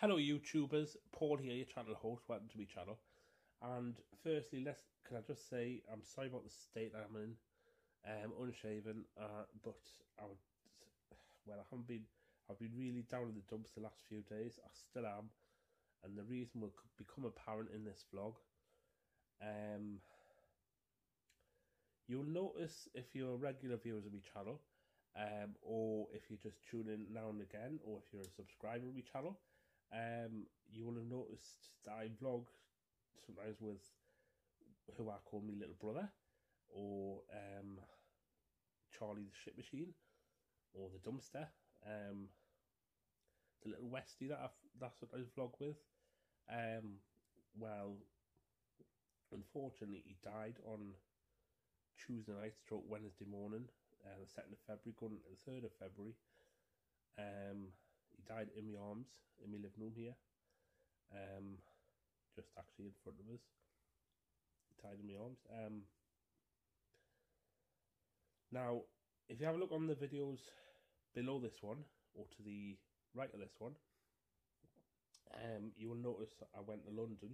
Hello YouTubers, Paul here, your channel host. Welcome to my channel. And firstly, can I just say I'm sorry about the state I'm in. Unshaven, but I've been really down in the dumps the last few days. I still am, and the reason will become apparent in this vlog. You'll notice if you're regular viewers of my channel, or if you just tune in now and again, or if you're a subscriber of my channel, you will have noticed that I vlog sometimes with who I call my little brother, or Charlie the Shit Machine, or the Dumpster, the little Westie that's what I vlog with. Well, unfortunately, he died on Tuesday night, stroke Wednesday morning, the 2nd of February, going into the 3rd of February. He died in my arms, in my living room here, just actually in front of us. He died in my arms. Now, if you have a look on the videos below this one, or to the right of this one, you will notice I went to London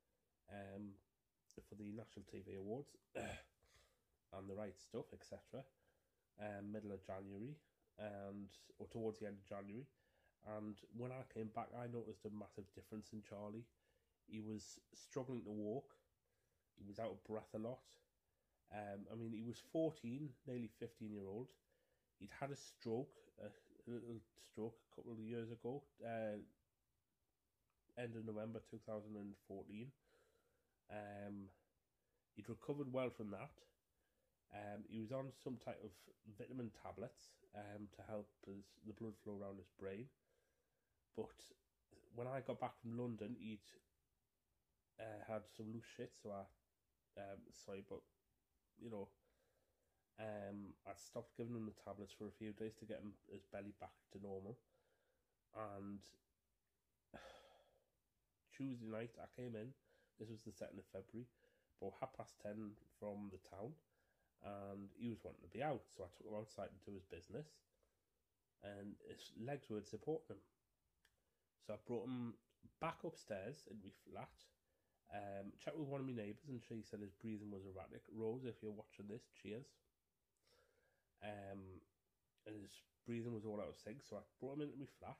for the National TV Awards and the right stuff, etc. Middle of January, or towards the end of January. And when I came back, I noticed a massive difference in Charlie. He was struggling to walk. He was out of breath a lot. I mean, he was 14, nearly 15-year-old. He'd had a stroke, a little stroke a couple of years ago, end of November 2014. He'd recovered well from that. He was on some type of vitamin tablets to help the blood flow around his brain. But when I got back from London, he'd had some loose shit, so sorry, but you know, I'd stopped giving him the tablets for a few days to get his belly back to normal. And Tuesday night I came in, this was the 2nd of February, about 10:30 from the town, and he was wanting to be out, so I took him outside to do his business, and his legs weren't supporting him. So I brought him back upstairs in my flat, checked with one of my neighbours, and she said his breathing was erratic. Rose, if you're watching this, cheers. And his breathing was all out of sync, so I brought him into my flat,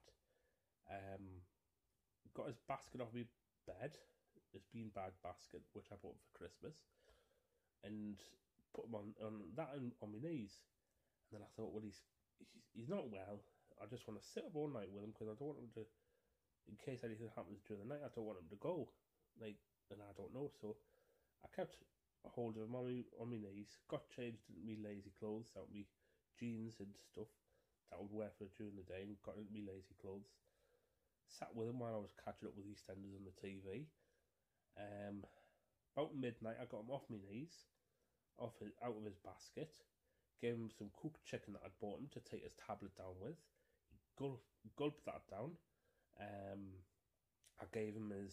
got his basket off my bed, his beanbag basket, which I bought for Christmas, and put him on my knees. And then I thought, well, he's not well. I just want to sit up all night with him, because I don't want him to, in case anything happens during the night, I don't want him to go, and I don't know. So I kept a hold of him on my knees, got changed into me lazy clothes, out my jeans and stuff that I would wear for during the day, and got into me lazy clothes, sat with him while I was catching up with EastEnders on the TV. About midnight, I got him off my knees, out of his basket, gave him some cooked chicken that I'd bought him to take his tablet down with. He gulped that down. I gave him his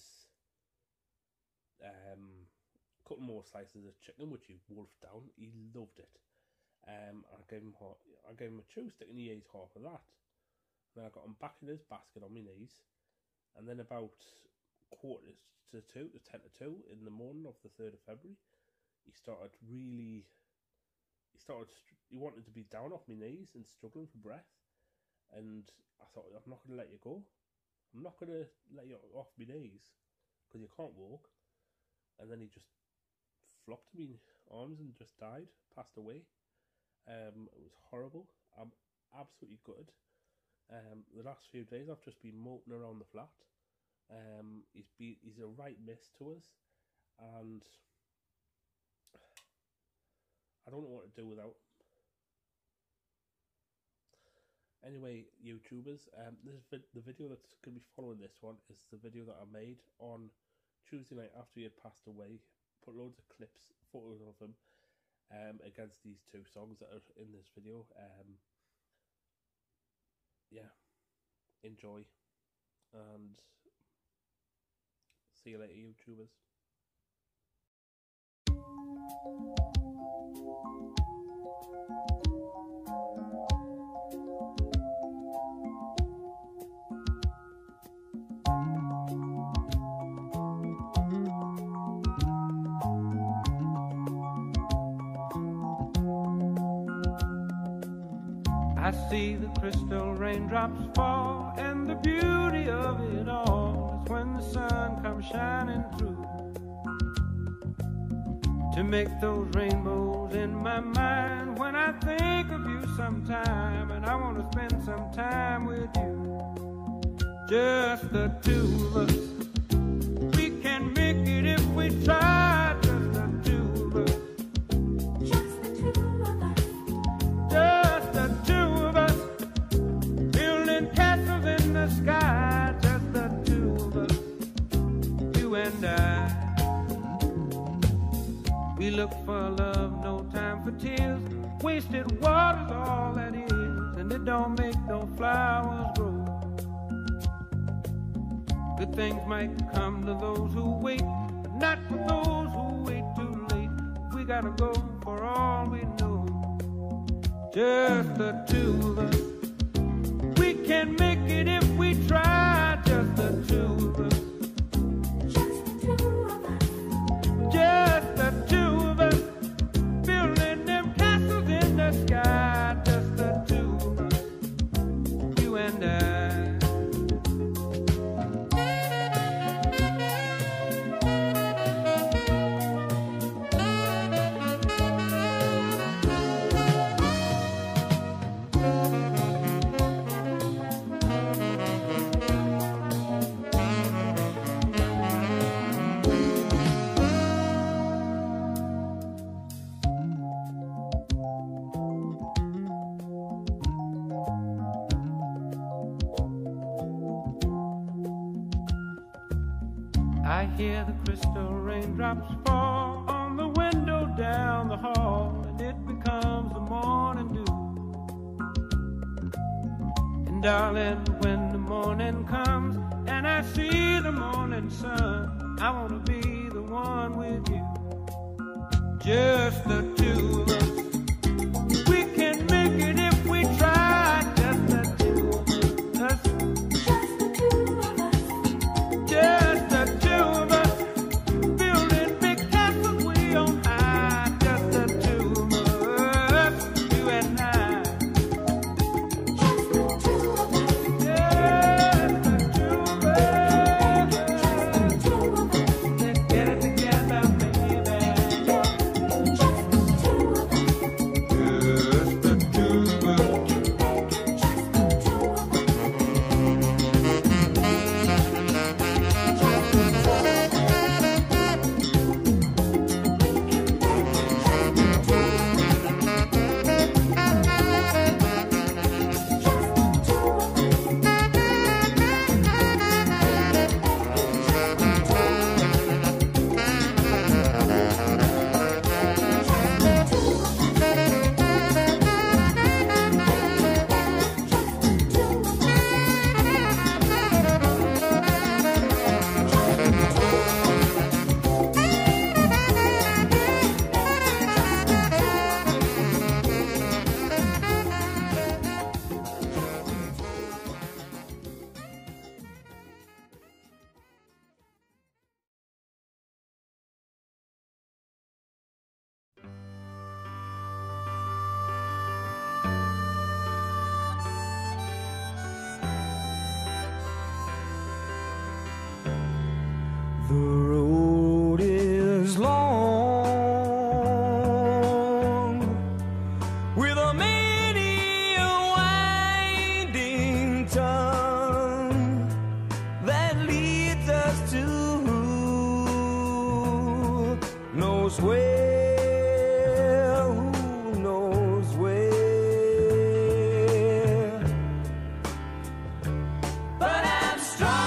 couple more slices of chicken, which he wolfed down. He loved it. I gave him a chew stick, and he ate half of that. And then I got him back in his basket on my knees, and then about 10 to 2 in the morning of the 3rd of February, he wanted to be down off my knees and struggling for breath. And I thought, I'm not going to let you go. I'm not going to let you off my knees, because you can't walk. And then he just flopped to my arms and just died, passed away. It was horrible. I'm absolutely gutted. The last few days I've just been moping around the flat. He's a right miss to us, and I don't know what to do without him. Anyway, YouTubers, the video that's going to be following this one is the video that I made on Tuesday night after he had passed away. Put loads of clips, photos of him, against these two songs that are in this video. Yeah, enjoy, and see you later, YouTubers. I see the crystal raindrops fall, and the beauty of it all is when the sun comes shining through to make those rainbows in my mind. When I think of you sometime, and I want to spend some time with you, just the two of us. We can make it if we try, just the two of us. Just the two of us. Just the two of us. Building castles in the sky, just the two of us. You and I. We look for love, no time for tears. Wasted water's all that is, and it don't make no flowers grow. Good things might come to those who wait, but not for those who wait too late. We gotta go for all we know. Just the two of us. We can make it if we try. Just the two of us. Just the two of us. Just the two of us. Building them castles in the sky. Just the two of us. You and I. I hear the crystal raindrops fall on the window down the hall, and it becomes the morning dew. And darling, when the morning comes and I see the morning sun, I want to be the one with you. Just the two of us. We can make it if we try. Just the two of us. Just the two of us. Just the two of us. Building big castles way on high. Just the two of us. You and I. Just the two of us. Just the two of us. Just the two of us. Let's get it together, baby. Just the two of us. Just the two of us. The road is long, with a many a winding tongue that leads us to who knows where, who knows where. But I'm strong.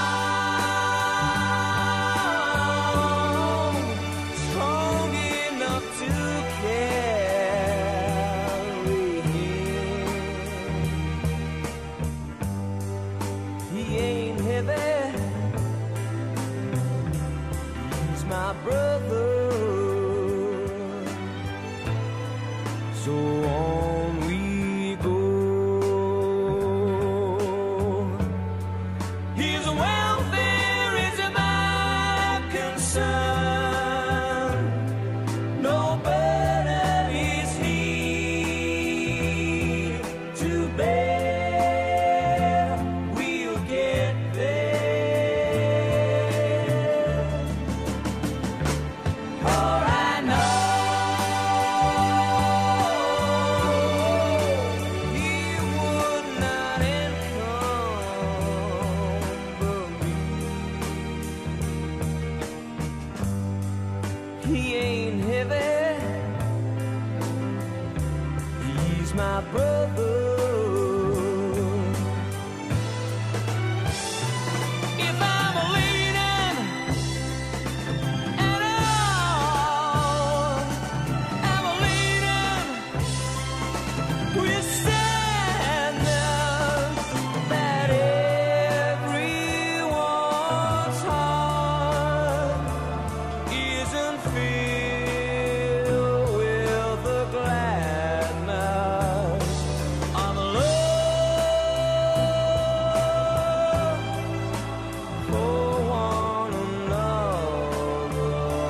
My brother, so on we go. His welfare is my concern. No burden is he to bear. my brother. If I'm leaning at all, I'm leaning with sadness that everyone's heart isn't filled with the gladness of love for one another.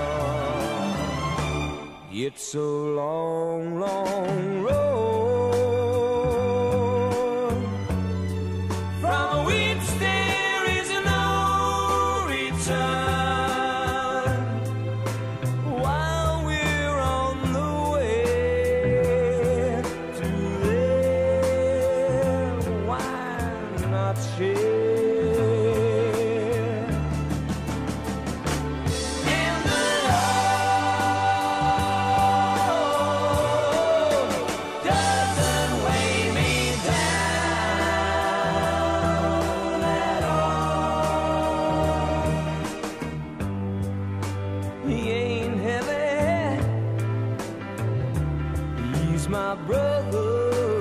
It's a long, long road from which there is no return. While we're on the way to there, why not share? And the love doesn't weigh me down at all. He ain't heavy, he's my brother.